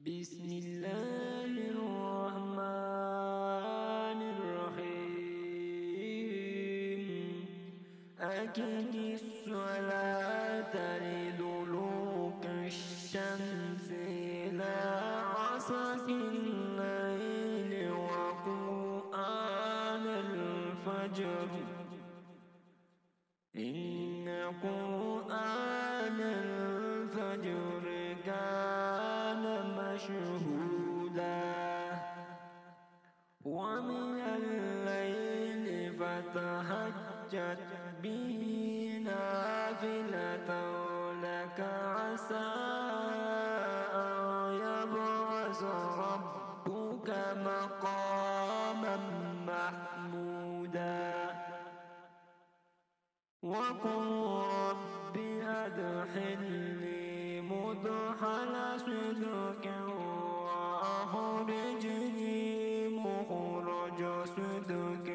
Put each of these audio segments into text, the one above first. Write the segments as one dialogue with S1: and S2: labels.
S1: بسم الله الرحمن الرحيم أقم الصلاة لدلوك الشمس إلى غسق الليل وقرآن الفجر إن قرآن الفجر كان مشهودا ومن الليل فتهجد به نافلة لك عسى أن يبعث ربك مقاما محمودا وقل رب أدخلني مدخل صدق وأخرجني مخرج صدق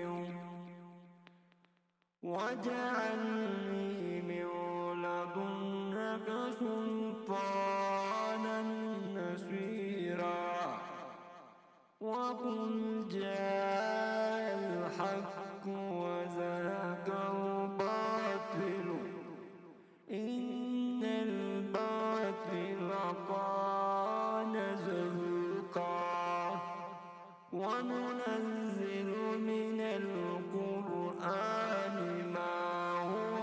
S1: واجعلني من لدنك سلطانا نصيرا وقل جاء الحق وزهق الباطل إن الباطل كان زهوقا وننزل من القرآن ما هو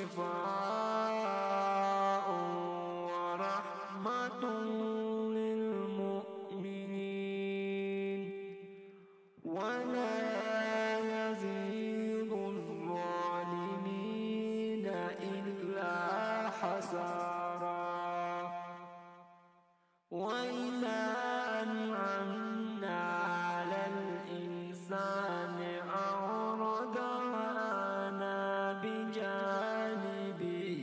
S1: شفاء ورحمة للمؤمنين ولا يزيد الظالمين إلا حسارا وإذا أنعمنا على الإنسان أعرض ونأى بجانبه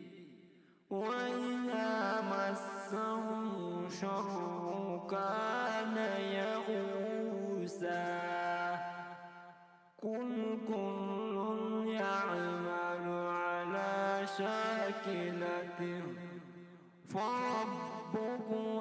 S1: وإذا مسه الشر كان يئوسا قل كل يعمل على شاكلته فربكم